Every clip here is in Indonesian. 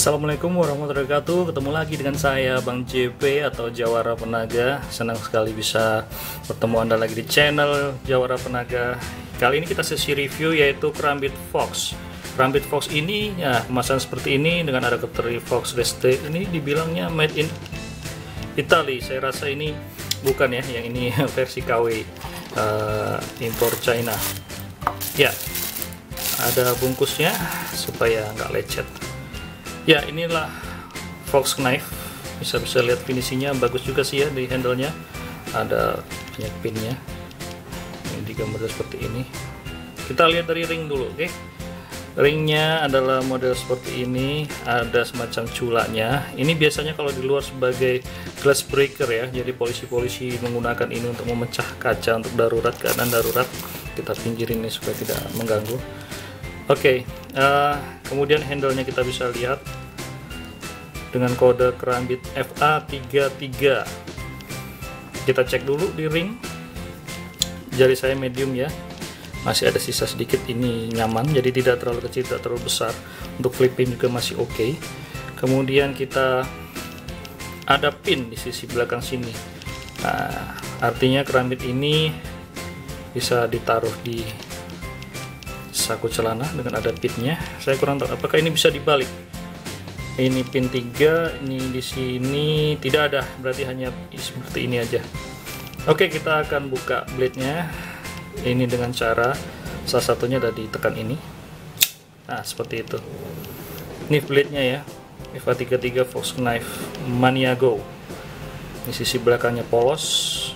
Assalamualaikum warahmatullahi wabarakatuh. Ketemu lagi dengan saya Bang JP atau Jawara Penaga. Senang sekali bisa bertemu Anda lagi di channel Jawara Penaga. Kali ini kita sesi review yaitu Karambit Fox. Karambit Fox ini ya kemasan seperti ini dengan ada adapter Fox Reste. Ini dibilangnya made in Italy. Saya rasa ini bukan ya, yang ini versi KW impor China. Ya, ada bungkusnya supaya nggak lecet. Ya, inilah Fox knife. Bisa lihat finishingnya bagus juga sih ya, di handle-nya ada banyak pinnya. Ini digambar seperti ini. Kita lihat dari ring dulu, oke? Ringnya adalah model seperti ini, ada semacam culanya. Ini biasanya kalau di luar sebagai glass breaker ya, jadi polisi-polisi menggunakan ini untuk memecah kaca untuk darurat, keadaan darurat. Kita pinggirin ini supaya tidak mengganggu. Oke, kemudian handle-nya kita bisa lihat dengan kode Karambit FA33. Kita cek dulu di ring. Jari saya medium ya, masih ada sisa sedikit, ini nyaman, jadi tidak terlalu kecil, tidak terlalu besar. Untuk flipping juga masih oke. Kemudian kita ada pin di sisi belakang sini. Nah, artinya Karambit ini bisa ditaruh di saku celana dengan ada pinnya. Saya kurang tahu apakah ini bisa dibalik. Ini pin 3, ini di sini tidak ada, berarti hanya seperti ini aja. Oke, kita akan buka blade-nya. Ini dengan cara salah satunya ada ditekan ini. Nah, seperti itu. Ini blade-nya ya. FA33 Fox Knife Mania Go. Ini sisi belakangnya polos.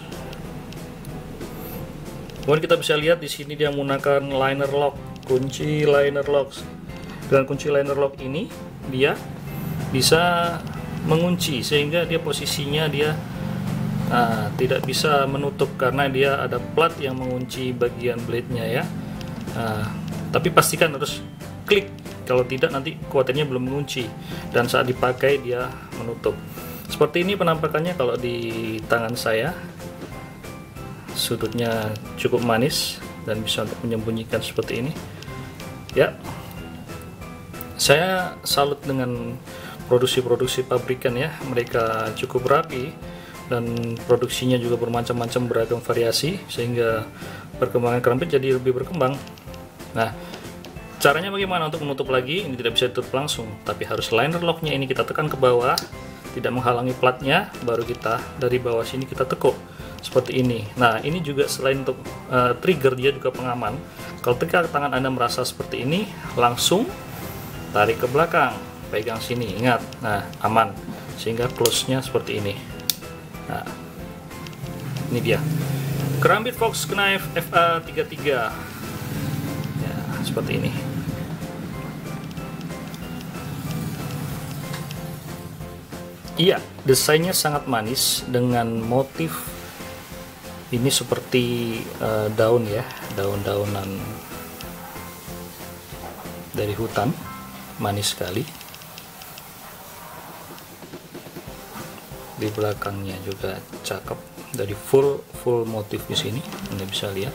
Kemudian kita bisa lihat di sini dia menggunakan liner lock, kunci liner lock. Dengan kunci liner lock ini dia bisa mengunci sehingga dia posisinya dia tidak bisa menutup karena dia ada plat yang mengunci bagian blade-nya ya. Tapi pastikan harus klik, kalau tidak nanti kuatannya belum mengunci dan saat dipakai dia menutup. Seperti ini penampakannya kalau di tangan saya. Sudutnya cukup manis dan bisa untuk menyembunyikan seperti ini ya. Saya salut dengan produksi pabrikan ya, mereka cukup rapi dan produksinya juga bermacam-macam beragam variasi sehingga perkembangan Karambit jadi lebih berkembang. Nah, caranya bagaimana untuk menutup lagi? Ini tidak bisa ditutup langsung, tapi harus liner locknya ini kita tekan ke bawah, tidak menghalangi platnya, baru kita dari bawah sini kita tekuk seperti ini. Nah, ini juga selain untuk trigger, dia juga pengaman. Kalau ketika tangan Anda merasa seperti ini, langsung tarik ke belakang, pegang sini, ingat. Nah, aman, sehingga close-nya seperti ini. Nah, ini dia Karambit Fox Knife FA33 ya, seperti ini. Iya, desainnya sangat manis dengan motif ini seperti daun ya, daun-daunan dari hutan, manis sekali. Di belakangnya juga cakep, dari full motif di sini. Anda bisa lihat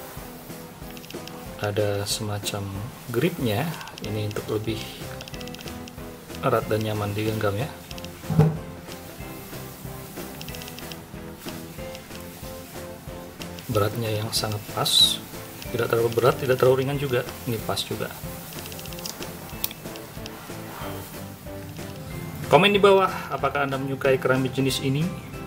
ada semacam gripnya, ini untuk lebih erat dan nyaman digenggam ya. Beratnya yang sangat pas, tidak terlalu berat, tidak terlalu ringan juga, ini pas juga. Komen di bawah apakah Anda menyukai Karambit jenis ini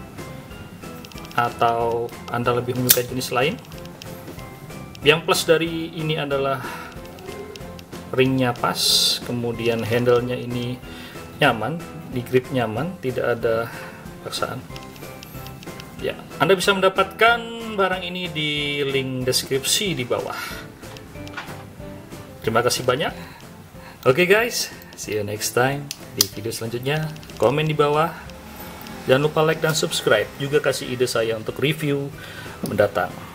atau Anda lebih menyukai jenis lain. Yang plus dari ini adalah ringnya pas, kemudian handle-nya ini nyaman, di grip nyaman, tidak ada paksaan. Ya, Anda bisa mendapatkan barang ini di link deskripsi di bawah. Terima kasih banyak. Oke guys, see you next time di video selanjutnya. Komen di bawah. Jangan lupa like dan subscribe. Juga kasih ide saya untuk review mendatang.